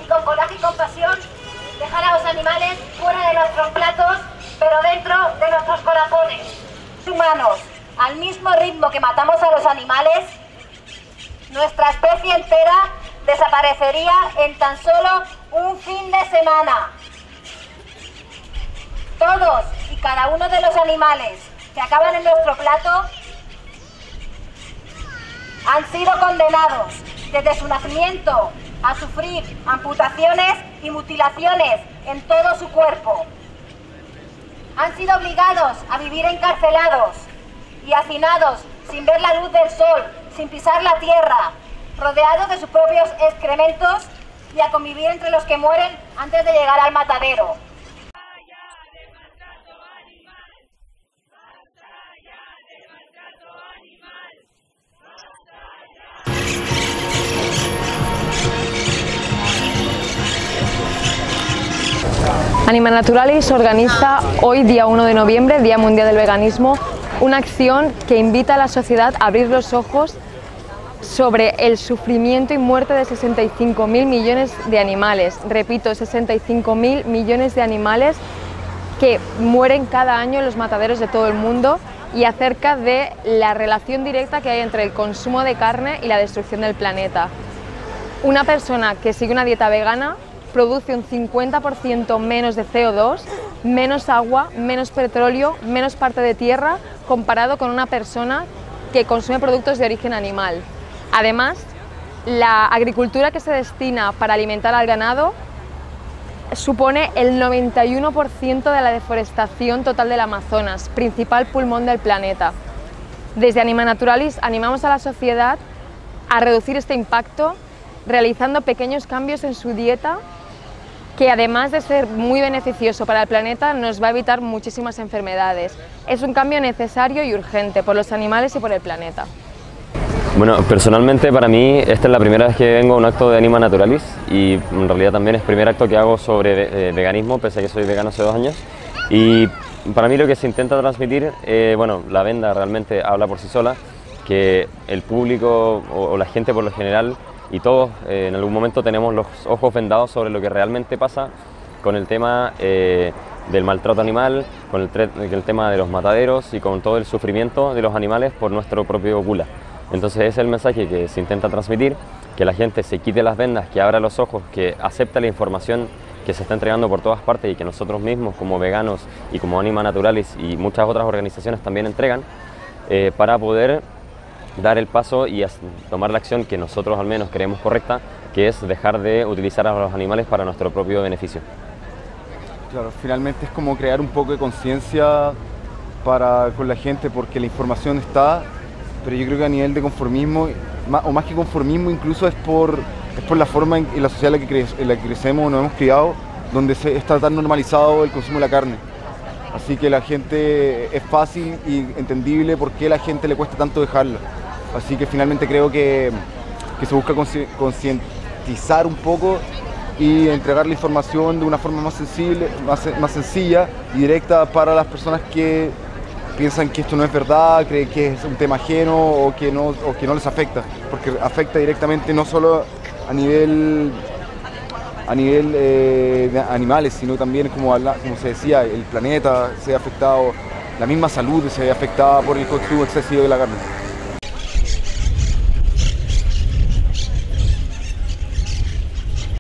y con coraje y compasión dejar a los animales fuera de nuestros platos, pero dentro de nuestros corazones. Humanos, al mismo ritmo que matamos a los animales, nuestra especie entera desaparecería en tan solo un fin de semana. Todos y cada uno de los animales que acaban en nuestro plato han sido condenados desde su nacimiento a sufrir amputaciones y mutilaciones en todo su cuerpo. Han sido obligados a vivir encarcelados y hacinados sin ver la luz del sol, sin pisar la tierra, rodeados de sus propios excrementos y a convivir entre los que mueren antes de llegar al matadero. Anima Naturalis organiza hoy, día 1 de noviembre, Día Mundial del Veganismo, una acción que invita a la sociedad a abrir los ojos sobre el sufrimiento y muerte de 65.000 millones de animales. Repito, 65.000 millones de animales que mueren cada año en los mataderos de todo el mundo, y acerca de la relación directa que hay entre el consumo de carne y la destrucción del planeta. Una persona que sigue una dieta vegana produce un 50% menos de CO2, menos agua, menos petróleo, menos parte de tierra, comparado con una persona que consume productos de origen animal. Además, la agricultura que se destina para alimentar al ganado supone el 91% de la deforestación total del Amazonas, principal pulmón del planeta. Desde Anima Naturalis animamos a la sociedad a reducir este impacto, realizando pequeños cambios en su dieta, que además de ser muy beneficioso para el planeta, nos va a evitar muchísimas enfermedades. Es un cambio necesario y urgente por los animales y por el planeta. Bueno, personalmente para mí esta es la primera vez que vengo a un acto de Anima Naturalis, y en realidad también es el primer acto que hago sobre veganismo, pese a que soy vegano hace 2 años. Y para mí lo que se intenta transmitir, bueno, la venda realmente habla por sí sola, que el público o la gente por lo general y todos en algún momento tenemos los ojos vendados sobre lo que realmente pasa con el tema del maltrato animal, con el tema de los mataderos y con todo el sufrimiento de los animales por nuestro propio gula. Entonces ese es el mensaje que se intenta transmitir, que la gente se quite las vendas, que abra los ojos, que acepte la información que se está entregando por todas partes y que nosotros mismos como veganos y como Anima Naturalis y muchas otras organizaciones también entregan, para poder dar el paso y tomar la acción que nosotros al menos creemos correcta, que es dejar de utilizar a los animales para nuestro propio beneficio. Claro, finalmente es como crear un poco de conciencia con la gente, porque la información está, pero yo creo que a nivel de conformismo, o más que conformismo, incluso es por la forma en la sociedad en la que crecemos, nos hemos criado, donde está tan normalizado el consumo de la carne. Así que la gente, es fácil y entendible por qué a la gente le cuesta tanto dejarla. Así que finalmente creo que se busca concientizar un poco y entregar la información de una forma más sencilla y directa para las personas que piensan que esto no es verdad, creen que es un tema ajeno o que no les afecta, porque afecta directamente no solo a nivel de animales, sino también, como se decía, el planeta se ve afectado, la misma salud se ve afectada por el consumo excesivo de la carne.